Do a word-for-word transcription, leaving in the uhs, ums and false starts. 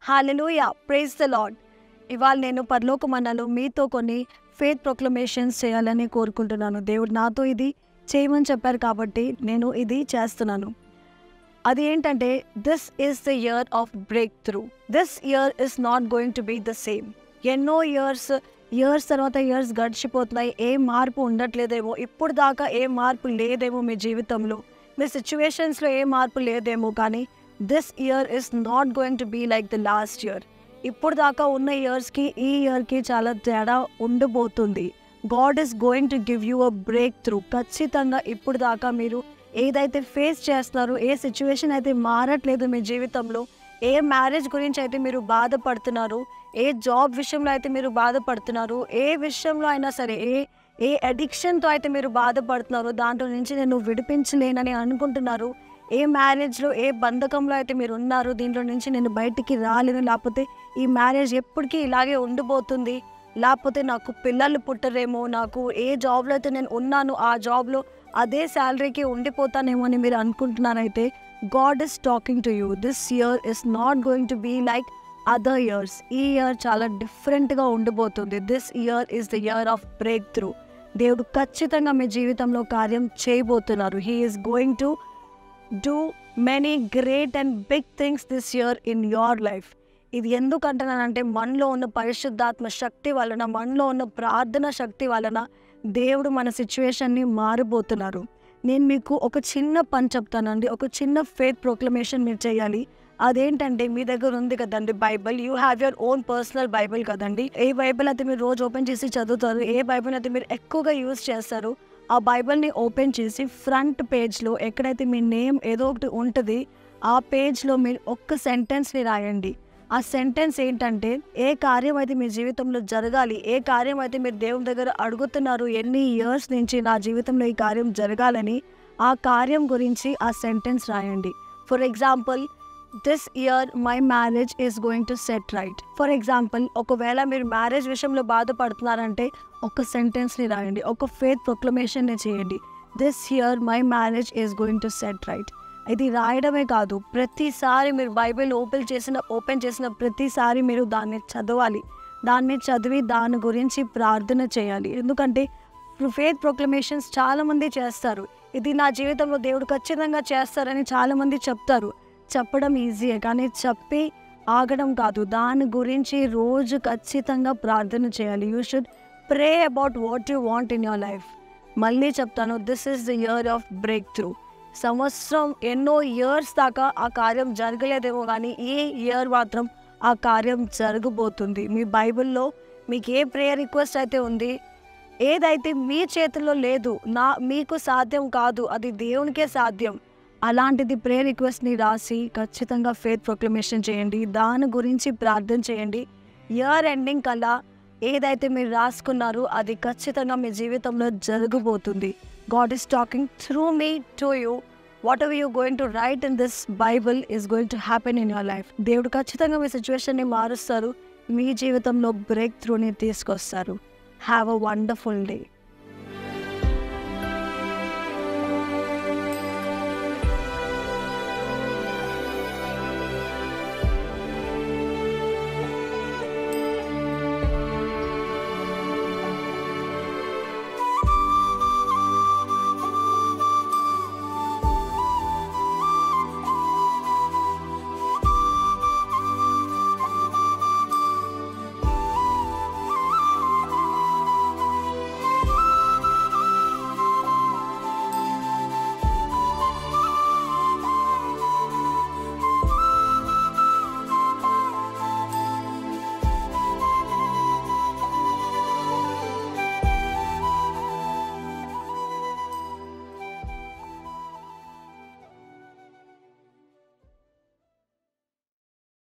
Hallelujah, praise the lord. ఇవాళ నేను పరలోకమండలో మీతో కొన్ని ఫెయిత్ ప్రొక్లమేషన్స్ చేయాలని కోరుకుంటున్నాను. దేవుడు నాతో ఇది చేయమని చెప్పారు కాబట్టి నేను ఇది చేస్తున్నాను. అది ఏంటంటే, this is the year of breakthrough. This year is not going to be the same. ఎన్నో ఇయర్స్ ఇయర్స్ తర్వాత ఇయర్స్ గడిచిపోతున్నాయి, ఏ మార్పు ఉండట్లేదేమో, ఇప్పుడు దాకా ఏ మార్పు లేదేమో మీ జీవితంలో, మీ సిచ్యువేషన్స్లో ఏ మార్పు లేదేమో, కానీ this year is not going to be like the last year. ఇప్పుడు దాకా ఉన్న ఇయర్స్కి ఈ ఇయర్కి చాలా తేడా ఉండబోతుంది. God is going to give you a breakthrough. ఖచ్చితంగా ఇప్పుడు దాకా మీరు ఏదైతే ఫేస్ చేస్తున్నారో, ఏ సిచ్యువేషన్ అయితే మారట్లేదు మీ జీవితంలో, ఏ మ్యారేజ్ గురించి అయితే మీరు బాధపడుతున్నారు, ఏ జాబ్ విషయంలో అయితే మీరు బాధపడుతున్నారు, ఏ విషయంలో అయినా సరే, ఏ ఏ అడిక్షన్తో అయితే మీరు బాధపడుతున్నారో, దాంట్లో నుంచి నేను విడిపించలేనని అనుకుంటున్నారు, ఏ మ్యారేజ్లో ఏ బంధకంలో అయితే మీరు ఉన్నారు, దీంట్లో నుంచి నేను బయటికి రాలేను, లేకపోతే ఈ మ్యారేజ్ ఎప్పటికీ ఇలాగే ఉండిపోతుంది, లేకపోతే నాకు పిల్లలు పుట్టరేమో, నాకు ఏ జాబ్లో అయితే నేను ఉన్నాను ఆ జాబ్లో అదే శాలరీకి ఉండిపోతానేమో అని మీరు అనుకుంటున్నారైతే, God is talking to you. This year is not going to be like other years. ఈ ఇయర్ చాలా డిఫరెంట్గా ఉండబోతుంది. This year is the year of breakthrough. దేవుడు ఖచ్చితంగా మీ జీవితంలో కార్యం చేయబోతున్నారు. He is going to do many great and big things this year in your life. ఇది ఎందుకంటున్నానంటే, మనలో ఉన్న పరిశుద్ధాత్మ శక్తి వలన, మనలో ఉన్న ప్రార్థన శక్తి వలన దేవుడు మన సిచ్యువేషన్ని మారబోతున్నారు. నేను మీకు ఒక చిన్న పని చెప్తానండి, ఒక చిన్న ఫెయిత్ ప్రొక్లమేషన్ మీరు చేయాలి. అదేంటంటే, మీ దగ్గర ఉంది కదండి Bible, you have your own personal Bible కదండి. ఏ బైబిల్ అయితే మీరు రోజు ఓపెన్ చేసి చదువుతారు, ఏ బైబిల్ అయితే మీరు ఎక్కువగా యూజ్ చేస్తారు, ఆ బైబిల్ని ఓపెన్ చేసి ఫ్రంట్ పేజ్లో ఎక్కడైతే మీ నేమ్ ఏదో ఒకటి ఉంటుంది, ఆ పేజ్లో మీరు ఒక్క సెంటెన్స్ని రాయండి. ఆ సెంటెన్స్ ఏంటంటే, ఏ కార్యం అయితే మీ జీవితంలో జరగాలి, ఏ కార్యం అయితే మీరు దేవుని దగ్గర అడుగుతున్నారు, ఎన్ని ఇయర్స్ నుంచి నా జీవితంలో ఈ కార్యం జరగాలని, ఆ కార్యం గురించి ఆ సెంటెన్స్ రాయండి. For example, this year my marriage is going to set right. For example, ఒకవేళ మీరు మ్యారేజ్ విషయంలో బాధపడుతున్నారంటే ఒక సెంటెన్స్ని రాయండి, ఒక ఫెయిత్ ప్రొక్లమేషన్ని చేయండి. This year my marriage is going to set right. ఇది రాయడమే కాదు, ప్రతిసారి మీరు బైబిల్ ఓపెన్ చేసిన ఓపెన్ చేసిన ప్రతిసారి మీరు దాన్ని చదవాలి. దాన్ని చదివి దాని గురించి ప్రార్థన చేయాలి. ఎందుకంటే ఫెయిత్ ప్రొక్లమేషన్స్ చాలామంది చేస్తారు. ఇది నా జీవితంలో దేవుడు ఖచ్చితంగా చేస్తారని చాలామంది చెప్తారు. చెప్పడం ఈజీయే, కానీ చెప్పి ఆగడం కాదు. దాని గురించి రోజు ఖచ్చితంగా ప్రార్థన చేయాలి. You should pray about what you want in your life. మళ్ళీ చెప్తాను, this is the year of breakthrough. సంవత్సరం ఎన్నో ఇయర్స్ దాకా ఆ కార్యం జరగలేదేమో, కానీ ఈ ఇయర్ మాత్రం ఆ కార్యం జరగబోతుంది. మీ బైబిల్లో మీకు ఏ ప్రేయర్ రిక్వెస్ట్ అయితే ఉంది, ఏదైతే మీ చేతుల్లో లేదు, నా మీకు సాధ్యం కాదు, అది దేవునికే సాధ్యం, అలాంటిది ప్రేయర్ రిక్వెస్ట్ని రాసి ఖచ్చితంగా ఫెయిత్ ప్రొక్లమేషన్ చేయండి. దాని గురించి ప్రార్థన చేయండి. ఇయర్ ఎండింగ్ కల్లా ఏదైతే మీరు రాసుకున్నారో అది ఖచ్చితంగా మీ జీవితంలో జరగబోతుంది. God is talking through me to you. Whatever you're going to write in this Bible is going to happen in your life. దేవుడు ఖచ్చితంగా మీ సిచ్యువేషన్ని మారుస్తారు, మీ జీవితంలో బ్రేక్ త్రూని తీసుకొస్తారు. Have a wonderful day.